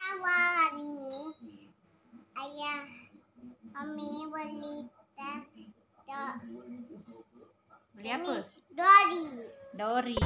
Awal hari ini ayah kami beli Beli apa? Dori.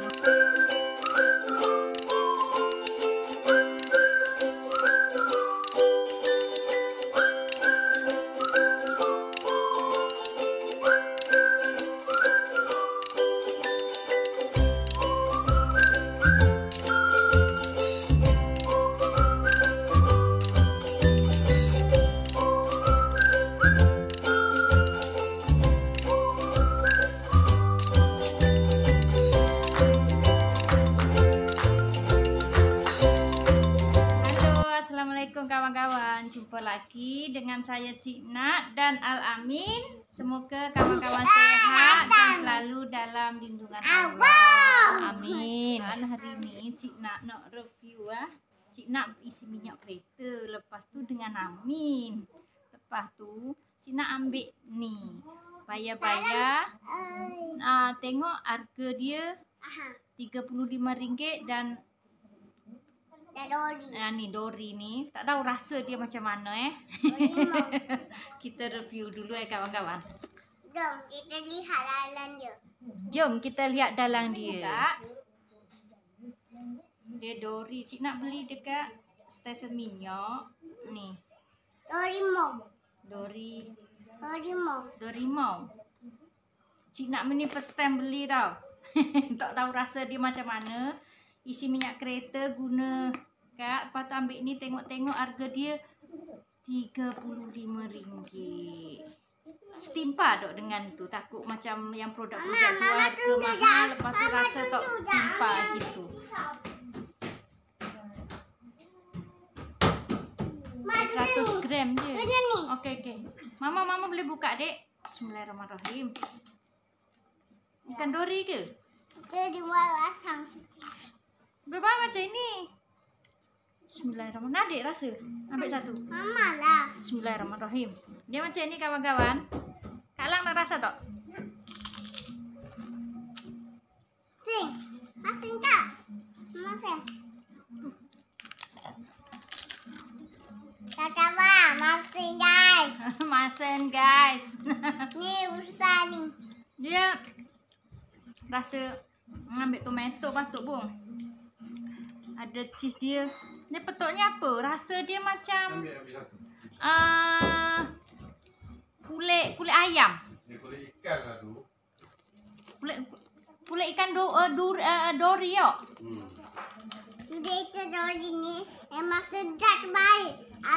Assalamualaikum kawan-kawan, jumpa lagi dengan saya Cik Nak dan Al-Amin. Semoga kawan-kawan sehat dan selalu dalam lindungan Allah. Amin. Dan hari ini Cik Nak nak review Cik Nak isi minyak kereta. Lepas tu dengan Amin. Lepas tu Cik Nak ambil ni. Bayar-bayar. Tengok harga dia RM35 dan Dori. Ni Dori ni. Tak tahu rasa dia macam mana Kita review dulu kawan-kawan. Jom kita lihat dalam dia. Jom kita lihat dalam dia. Dia Dori. Cik Nak beli dekat stesen minyak. Ni. Dorimau. Cik Nak ni first time beli tau. Tak tahu rasa dia macam mana. Isi minyak kereta guna kat. Lepas tu ambil ni, tengok-tengok harga dia RM35. Setimpa dok dengan tu. Takut macam yang produk-produk jual harga mahal. Lepas tu rasa tak setimpa gitu. 100 gram je. Okey. Mama boleh buka dek. Bismillahirrahmanirrahim. Ikan Dori ke? Kita dibuat asam. Berapa macam ini? Bismillahirrahmanirrahim. Adik rasa. Ambil satu. Mama lah. Bismillahirrahmanirrahim. Dia macam ini kawan-kawan. Kak Lang nak rasa tak? Masin tak? Masin. Kawan, masin guys. Masin guys. Ni besar ni. Dia rasa ambil tomato patut pun. Ada cheese dia. Dia petoknya apa? Rasa dia macam kulit ayam. Kulit ikan lah tu. Kulit ikan Dori yo. Kita Dori ni memang sedap baik.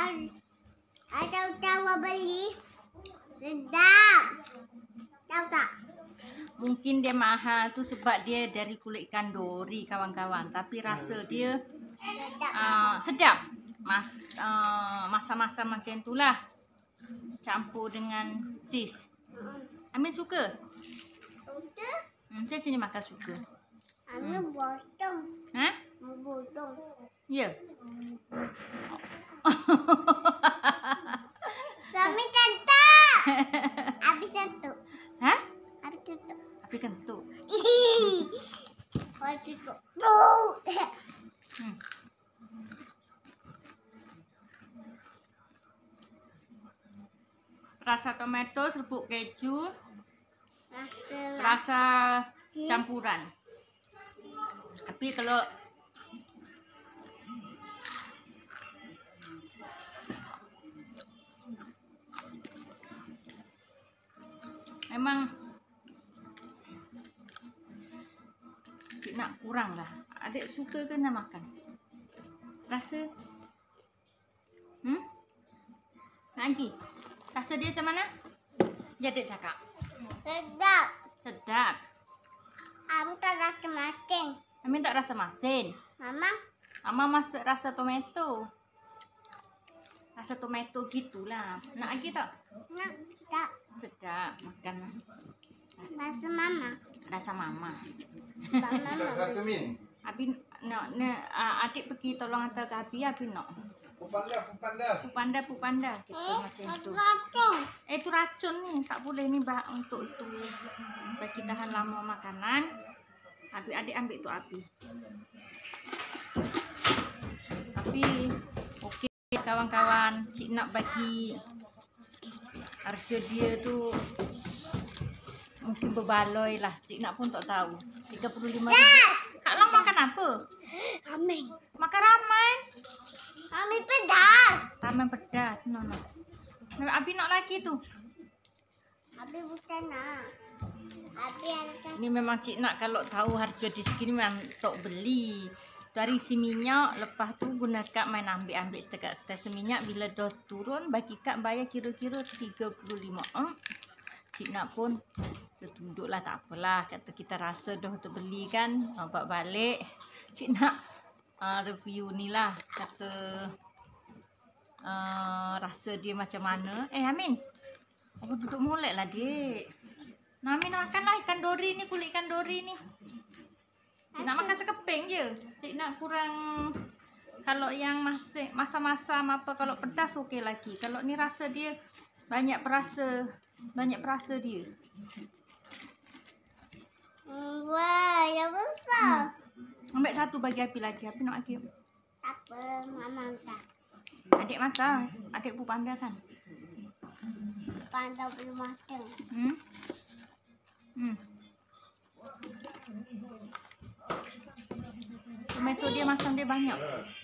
Tahu beli sedap. Tahu tak? Mungkin dia mahal tu sebab dia dari kulit ikan Dori kawan-kawan. Tapi rasa dia sedap. Masa-masa macam itulah. Campur dengan cheese. Amin suka? Suka? Macam sini makan suka. Amin potong. Potong. Ya. Suami cantik. Habis satu. Habis satu. Tapi kentut. Cukup. Rasa tomato, serbuk keju, Rasa campuran. Tapi kalau memang nak kurang lah. Adik suka ke nak makan? Rasa lagi. Rasa dia macam mana? Dia adik cakap. Sedap. Amin tak rasa masin. Amin tak rasa masin. Mama masak rasa tomato. Rasa tomato gitulah. Nak lagi tak? Nak tak. Sedap. Makan lah. Rasa mama. Satu min. Abi nak adik pergi tolong hantar ke Abi nak. Pupanda gitu macam itu. Itu racun ni, tak boleh ni untuk itu bagi tahan lama makanan. Adik ambil tu Abi. Tapi kawan-kawan, Cik nak bagi harga dia tu mungkin berbaloi lah. Cik nak pun tak tahu. 35.000. Kak Long makan apa? Ramen. Makan ramen. Ramen pedas. Ramen pedas. No. Abi nak lagi tu. Abi bukan nak. Abi ada. Ini memang Cik nak kalau tahu harga di sini memang tak beli. Dari si minyak, lepas tu guna kak main ambil stesen minyak. Bila dah turun, bagi kak bayar kira-kira 35. Cik nak pun tertunduklah, tak apalah. Kata kita rasa dah terbeli kan, nampak balik. Cik nak review ni lah. Kata rasa dia macam mana. Amin, apa duduk molek lah dik. Nah, Amin makanlah ikan dori ni, kulit ikan dori ni. Cik nak makan sekeping je. Cik nak kurang. Kalau yang masih masa-masa apa, kalau pedas okey lagi. Kalau ni rasa dia banyak perasa dia. Wah, yang besar. Ambil satu bagi Abi lagi. Abi nak lagi. Tak apa, Mama tak. Adik makan. Adik pun pandai kan. Pandai belum makan. Tomato dia masam dia banyak.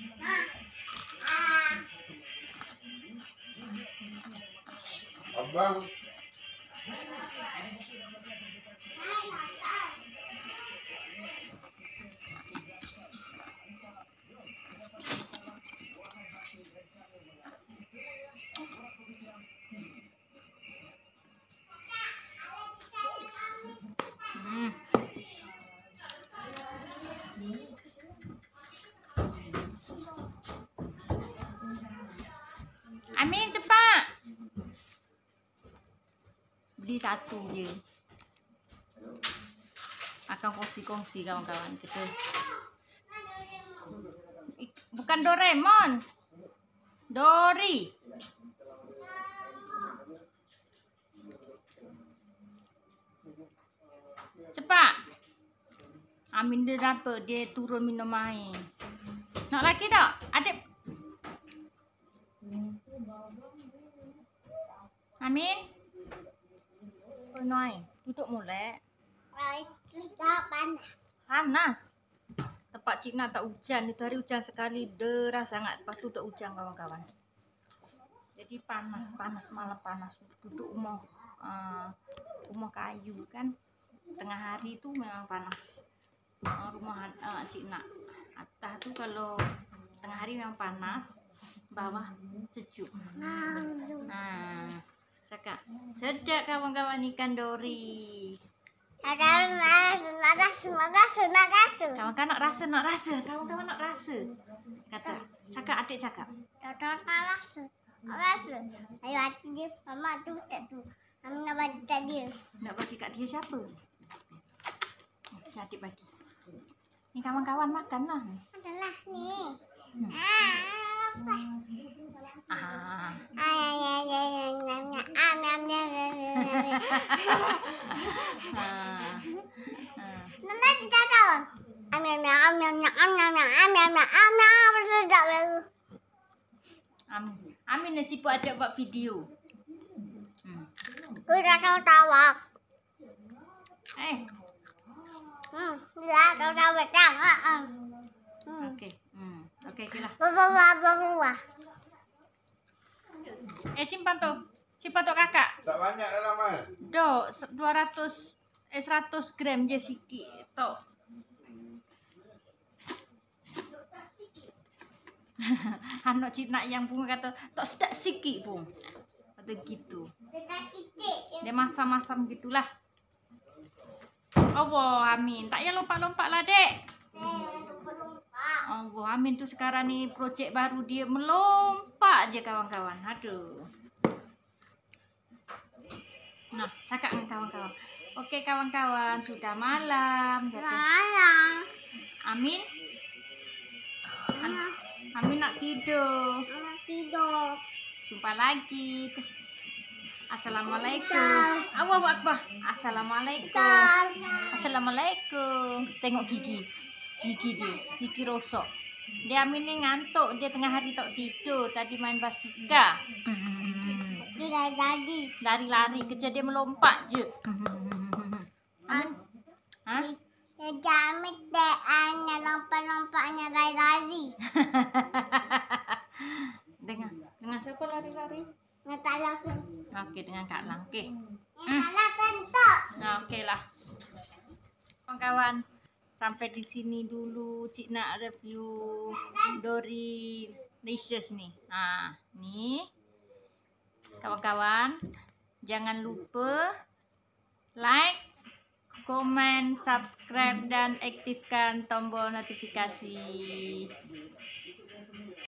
Abang. Amin cepat. Beli satu je. Akan kongsi-kongsi kawan-kawan kita. Bukan Doraemon. Dori. Cepat. Amin dia dapat, dia turun minum air. Nak lagi tak? Adik. Amin. Penuh. Tutup molek. Itu tak panas. Panas. Tempat Cik nak tak hujan. Itu hari hujan sekali. Deras sangat. Lepas tu tak hujan kawan-kawan. Jadi panas. Malam panas. Duduk rumah kayu kan. Tengah hari tu memang panas. Rumah Cik nak. Atas tu kalau tengah hari memang panas. Bawah sejuk. Cakap. Sedap kawan-kawan ikan dori. Kawan-kawan nak rasa. Kawan-kawan nak rasa. Kata. Cakap, adik cakap. Rasa. Ayo hati dia. Mama tu tak tu. Mama nak bagi kat dia. Nak bagi kat dia siapa? Adik bagi. Ni kawan-kawan makan lah. Adalah ni. Nana kita tahu. Amin nasi pun ajak buat video. Udah kau tahu. Udah kau tahu betul. Okey. Okey lah. Wah. Simpan tu. Simpan tu kakak. Tak banyak dalam mal. Dok, 100 gram je sikit tok. Anak Cik nak yang pun kata tak sedap sikit pun. Kata gitu. Dia masam-masam gitulah. Allah, Amin. Tak payah lompat-lompat lah, Dek. Allah, Amin tu sekarang ni projek baru dia melompat je kawan-kawan. Aduh. Nah, cakap dengan kawan-kawan. Okey kawan-kawan, sudah malam. Amin. Amin nak tidur. Jumpa lagi. Assalamualaikum. Allahu Akbar. Assalamualaikum. Assalamualaikum. Tengok gigi. Gigi dia. Gigi rosok. Dia Amin ni ngantuk, dia tengah hari tak tidur, tadi main basikal. Dia dah jadi. Lari-lari kerja dia melompat je. Amin. Ha? Dia jamin dek hanya lompat-lompatnya lari-lari. Dengan siapa lari-lari? Nggak tahu aku. Okey, dengan Kak Lang. Okey. Salah tentu. Okey lah. Kawan-kawan, sampai di sini dulu Cik nak review Dory Licious ni. Ni. Kawan-kawan, jangan lupa like, komen, subscribe dan aktifkan tombol notifikasi.